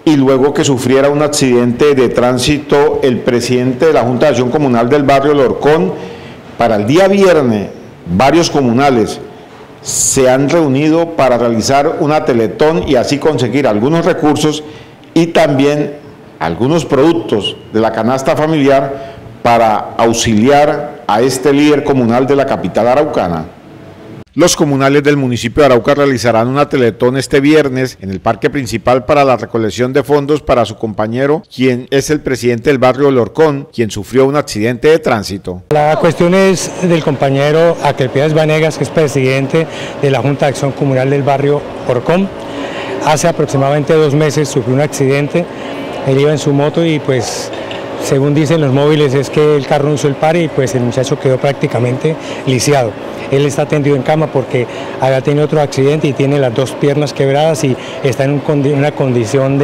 y luego que sufriera un accidente de tránsito el presidente de la Junta de Acción Comunal del barrio El Horcón. Para el día viernes, varios comunales se han reunido para realizar una teletón y así conseguir algunos recursos y también algunos productos de la canasta familiar para auxiliar a este líder comunal de la capital araucana. Los comunales del municipio de Arauca realizarán una teletón este viernes en el parque principal para la recolección de fondos para su compañero, quien es el presidente del barrio El Horcón, quien sufrió un accidente de tránsito. La cuestión es del compañero Aquelpiades Vanegas, que es presidente de la Junta de Acción Comunal del barrio Horcón. Hace aproximadamente 2 meses sufrió un accidente, él iba en su moto y pues según dicen los móviles es que el carro no hizo el pare y pues el muchacho quedó prácticamente lisiado. Él está atendido en cama porque había tenido otro accidente y tiene las 2 piernas quebradas y está en una condición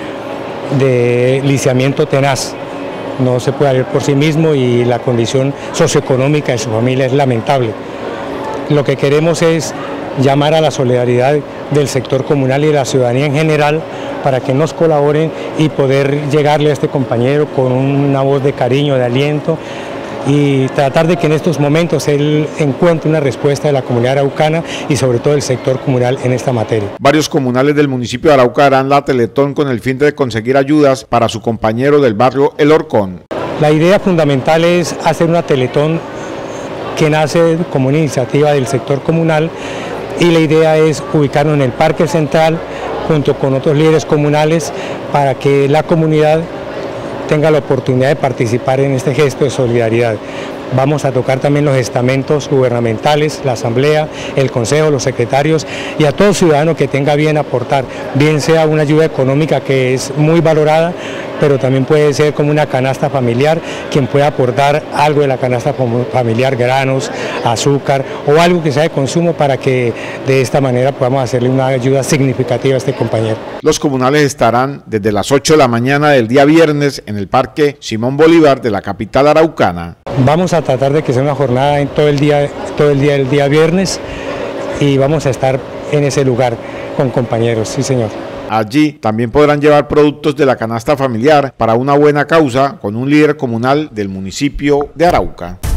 de lisiamiento tenaz. No se puede valer por sí mismo y la condición socioeconómica de su familia es lamentable. Lo que queremos es llamar a la solidaridad del sector comunal y de la ciudadanía en general para que nos colaboren y poder llegarle a este compañero con una voz de cariño, de aliento y tratar de que en estos momentos él encuentre una respuesta de la comunidad araucana y sobre todo del sector comunal en esta materia. Varios comunales del municipio de Arauca harán la teletón con el fin de conseguir ayudas para su compañero del barrio El Horcón. La idea fundamental es hacer una teletón que nace como una iniciativa del sector comunal y la idea es ubicarnos en el Parque Central junto con otros líderes comunales para que la comunidad tenga la oportunidad de participar en este gesto de solidaridad. Vamos a tocar también los estamentos gubernamentales, la asamblea, el consejo, los secretarios y a todo ciudadano que tenga bien aportar, bien sea una ayuda económica que es muy valorada, pero también puede ser como una canasta familiar, quien pueda aportar algo de la canasta familiar, granos, azúcar o algo que sea de consumo para que de esta manera podamos hacerle una ayuda significativa a este compañero. Los comunales estarán desde las 8 de la mañana del día viernes en el Parque Simón Bolívar de la capital araucana. Vamos a tratar de que sea una jornada en todo el día del día viernes y vamos a estar en ese lugar con compañeros, sí señor. Allí también podrán llevar productos de la canasta familiar para una buena causa con un líder comunal del municipio de Arauca.